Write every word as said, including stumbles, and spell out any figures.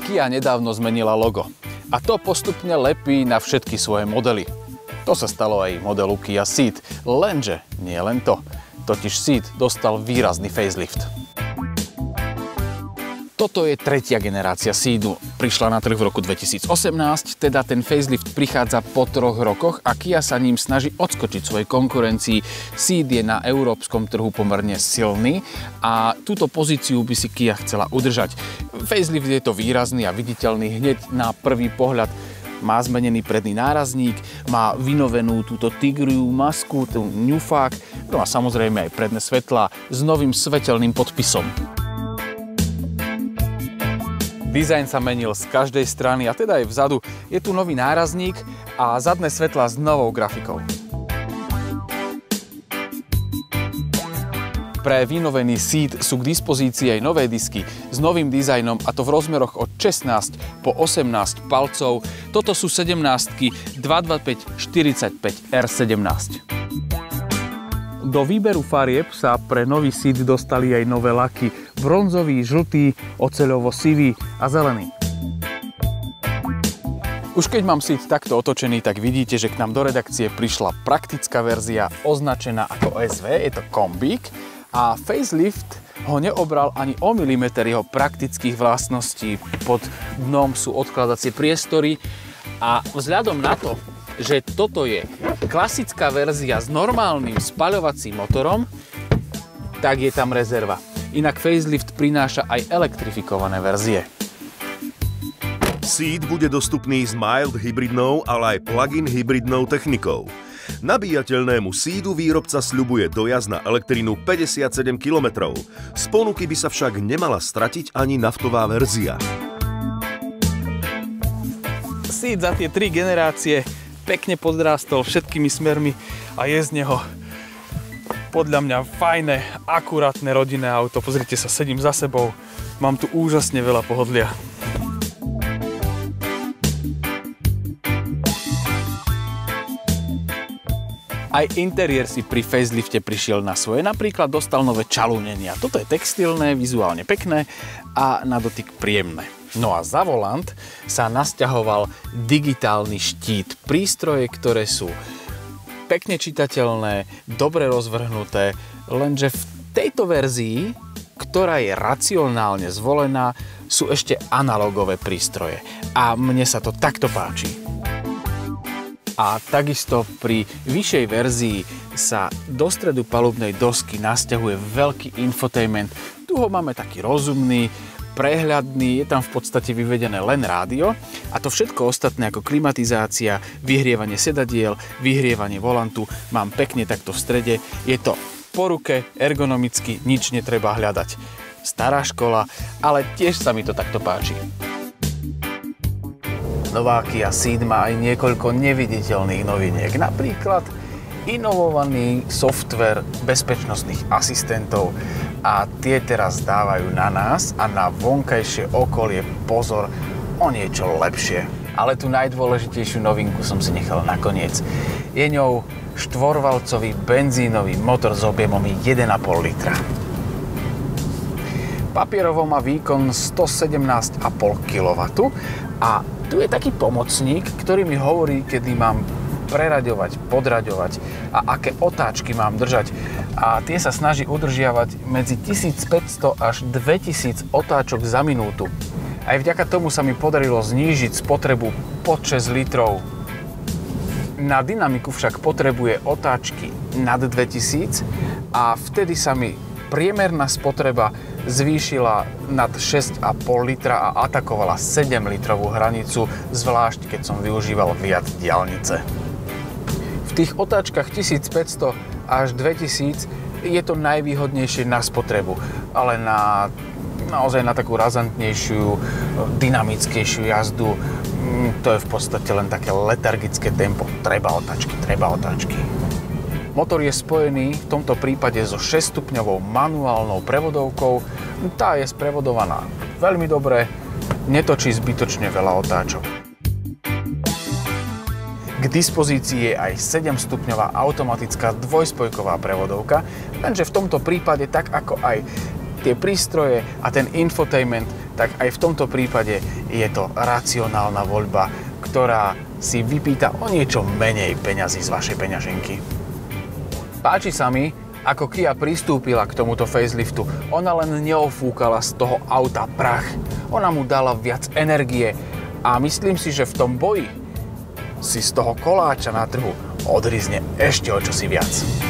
Kia nedávno zmenila logo. A to postupne lepí na všetky svoje modely. To sa stalo aj modelu Kia Ceed, lenže nie len to. Totiž Ceed dostal výrazný facelift. Toto je tretia generácia Ceedu. Prišla na trh v roku dvetisícosemnásť, teda ten facelift prichádza po troch rokoch a Kia sa ním snaží odskočiť svojej konkurencii. Ceed je na európskom trhu pomerne silný a túto pozíciu by si Kia chcela udržať. Facelift je to výrazný a viditeľný hneď na prvý pohľad. Má zmenený predný nárazník, má vynovenú túto tigriu masku, tú ňufák, no a samozrejme aj predné svetlá s novým svetelným podpisom. Dizajn sa menil z každej strany a teda aj vzadu. Je tu nový nárazník a zadné svetlá s novou grafikou. Pre vynovený Ceed sú k dispozícii aj nové disky s novým dizajnom a to v rozmeroch od šestnásť po osemnásť palcov. Toto sú sedemnástky dvadsaťpäť štyridsaťpäť R sedemnásť. Do výberu farieb sa pre nový Ceed dostali aj nové laky. Bronzový, žltý, oceľovo-sivý a zelený. Už keď mám Ceed takto otočený, tak vidíte, že k nám do redakcie prišla praktická verzia označená ako es vé, je to kombík a facelift ho neobral ani o milimeter jeho praktických vlastností. Pod dnom sú odkladacie priestory a vzhľadom na to, že toto je klasická verzia s normálnym spaľovacím motorom, tak je tam rezerva. Inak facelift prináša aj elektrifikované verzie. Ceed bude dostupný s mild hybridnou, ale aj plug-in hybridnou technikou. Nabíjateľnému Ceedu výrobca sľubuje dojazd na elektrínu päťdesiatsedem kilometrov. Z ponuky by sa však nemala stratiť ani naftová verzia. Ceed za tie tri generácie pekne podrástol všetkými smermi a je z neho podľa mňa fajné, akurátne rodinné auto. Pozrite sa, sedím za sebou, mám tu úžasne veľa pohodlia. Aj interiér si pri facelifte prišiel na svoje, napríklad dostal nové čalúnenia. Toto je textilné, vizuálne pekné a na dotyk príjemné. No a za volant sa nasťahoval digitálny štít. Prístroje, ktoré sú pekne čitateľné, dobre rozvrhnuté, lenže v tejto verzii, ktorá je racionálne zvolená, sú ešte analogové prístroje. A mne sa to takto páči. A takisto pri vyššej verzii sa do stredu palubnej dosky nasťahuje veľký infotainment. Tu ho máme taký rozumný, prehľadný, je tam v podstate vyvedené len rádio a to všetko ostatné ako klimatizácia, vyhrievanie sedadiel, vyhrievanie volantu mám pekne takto v strede. Je to po ruke, ergonomicky, nič netreba hľadať. Stará škola, ale tiež sa mi to takto páči. Nová Kia Ceed má aj niekoľko neviditeľných noviniek, napríklad inovovaný software bezpečnostných asistentov a tie teraz dávajú na nás a na vonkajšie okolie pozor o niečo lepšie. Ale tú najdôležitejšiu novinku som si nechal nakoniec. Je ňou štvorvalcový benzínový motor s objemom jeden a pol litra. Papierovo má výkon stosedemnásť a pol kilowattov a tu je taký pomocník, ktorý mi hovorí, kedy mám preraďovať, podraďovať a aké otáčky mám držať. A tie sa snaží udržiavať medzi tisícpäťsto až dvetisíc otáčok za minútu. Aj vďaka tomu sa mi podarilo znížiť spotrebu pod šesť litrov. Na dynamiku však potrebuje otáčky nad dvetisíc a vtedy sa mi priemerná spotreba zvýšila nad šesť a pol litra a atakovala sedem litrovú hranicu, zvlášť keď som využíval viac diaľnice. V tých otáčkach tisícpäťsto až dvetisíc je to najvýhodnejšie na spotrebu, ale na naozaj na takú razantnejšiu, dynamickejšiu jazdu to je v podstate len také letargické tempo. Treba otáčky, treba otáčky. Motor je spojený v tomto prípade so šesťstupňovou manuálnou prevodovkou. Tá je sprevodovaná veľmi dobre, netočí zbytočne veľa otáčok. K dispozícii je aj sedemstupňová automatická dvojspojková prevodovka, lenže v tomto prípade, tak ako aj tie prístroje a ten infotainment, tak aj v tomto prípade je to racionálna voľba, ktorá si vypýta o niečo menej peňazí z vašej peňaženky. Páči sa mi, ako Kia pristúpila k tomuto faceliftu. Ona len neofúkala z toho auta prach. Ona mu dala viac energie a myslím si, že v tom boji si z toho koláča na trhu odrizne ešte o čosi viac.